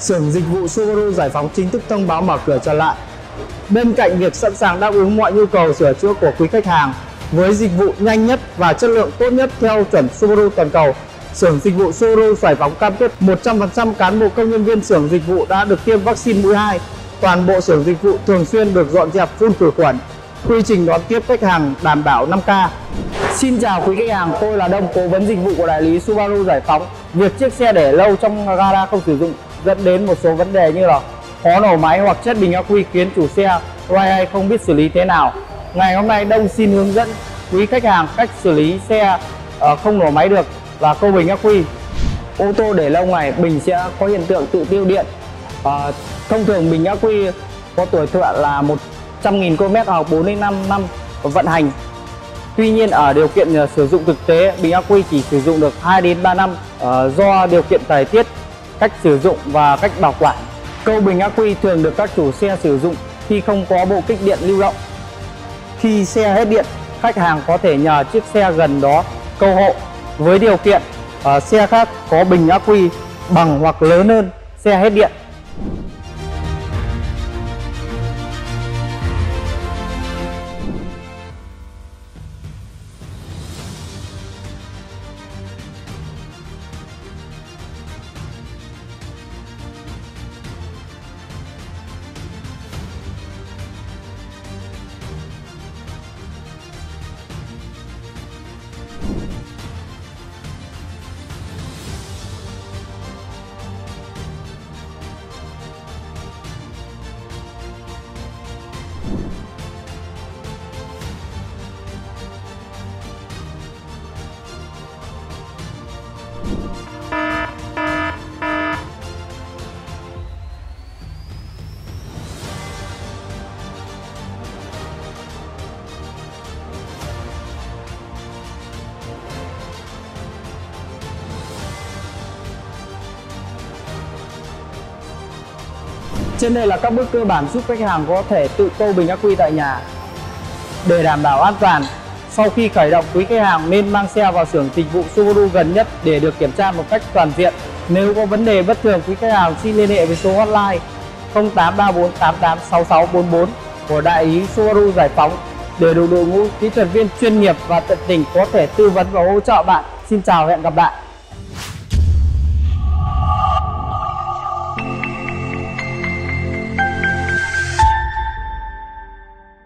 Xưởng dịch vụ Subaru Giải Phóng chính thức thông báo mở cửa trở lại. Bên cạnh việc sẵn sàng đáp ứng mọi nhu cầu sửa chữa của quý khách hàng với dịch vụ nhanh nhất và chất lượng tốt nhất theo chuẩn Subaru toàn cầu, xưởng dịch vụ Subaru Giải Phóng cam kết 100% cán bộ công nhân viên xưởng dịch vụ đã được tiêm vaccine mũi 2. Toàn bộ xưởng dịch vụ thường xuyên được dọn dẹp phun khử khuẩn. Quy trình đón tiếp khách hàng đảm bảo 5K. Xin chào quý khách hàng, tôi là Đông, cố vấn dịch vụ của đại lý Subaru Giải Phóng. Việc chiếc xe để lâu trong gara không sử dụng dẫn đến một số vấn đề như là khó nổ máy hoặc chết bình ắc quy khiến chủ xe loay hoay không biết xử lý thế nào. Ngày hôm nay Đông xin hướng dẫn quý khách hàng cách xử lý xe không nổ máy được và câu bình ắc quy. Ô tô để lâu ngày bình sẽ có hiện tượng tự tiêu điện. Thông thường bình ắc quy có tuổi thọ là 100.000 km hoặc 4 đến 5 năm vận hành. Tuy nhiên ở điều kiện sử dụng thực tế, bình ắc quy chỉ sử dụng được 2 đến 3 năm do điều kiện thời tiết, cách sử dụng và cách bảo quản. Câu bình ắc quy thường được các chủ xe sử dụng khi không có bộ kích điện lưu động. Khi xe hết điện, khách hàng có thể nhờ chiếc xe gần đó câu hộ với điều kiện xe khác có bình ắc quy bằng hoặc lớn hơn xe hết điện. Trên đây là các bước cơ bản giúp khách hàng có thể tự câu bình ắc quy tại nhà. Để đảm bảo an toàn, sau khi khởi động, quý khách hàng nên mang xe vào xưởng dịch vụ Subaru gần nhất để được kiểm tra một cách toàn diện. Nếu có vấn đề bất thường, quý khách hàng xin liên hệ với số hotline 0834886644 của đại lý Subaru Giải Phóng để được đội ngũ kỹ thuật viên chuyên nghiệp và tận tình có thể tư vấn và hỗ trợ bạn. Xin chào và hẹn gặp lại.